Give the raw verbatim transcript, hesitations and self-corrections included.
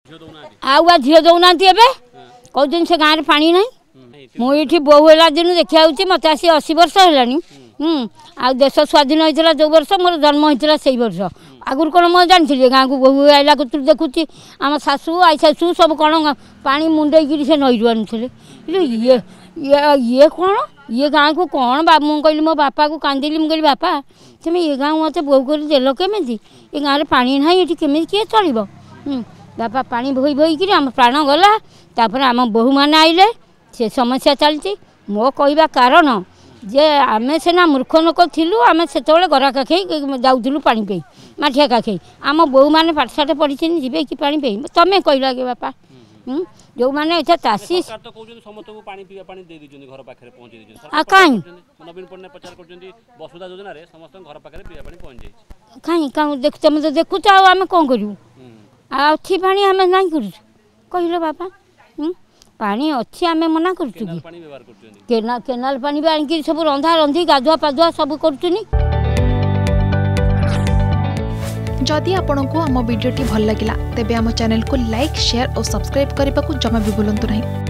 आउ झील दौना कहते से गाँव में पानी ना मुझे बोहू है दिन देखा मत आसी अशी वर्ष है आ देश स्वाधीन होता जो वर्ष मोर जन्म होता से वर्ष आगुरी कौन मैं जानी गाँव को बोहू आइला तू देखुची आम शाशु आई शाशु सब कौन पा मुंडे से नई आनुले ये ये कौन ये गाँव को कौन बा मुझे कहली मो बापा को कांदिली मुझे बापा तुम ये गाँव मत बोहू कर देल केमी ये गाँव में पानी ना ये केमी किए चलो बापा पानी बोई बोईक आम प्राण गला तापर आम बोहू मैंने आइले से समस्या चलती मो कहवा कारण जे आम सीना मूर्ख लोक थिलु आम से गरा काखे जाऊँ पानी पे माठिया काखे आम बोहू मैंने पाठशाठ पढ़ी जी कि पानी पे तुम्हें कहला के बापा जो मैंने इतना चाषी कहीं कहीं देख तुम तो देखुच आम कौन करूँ अच्छी पानी आम ना कर कहल बापा पानी अच्छी आम मना कर केनाल केनाल पानी भी आनिक सब रंधा रंधी गाधुआ पाधुआ सब कर। जदि आपंक आम भिडी भल लगा तेब आम चैनल को लाइक शेयर और सब्सक्राइब करने को जमा भी भूलु नहीं।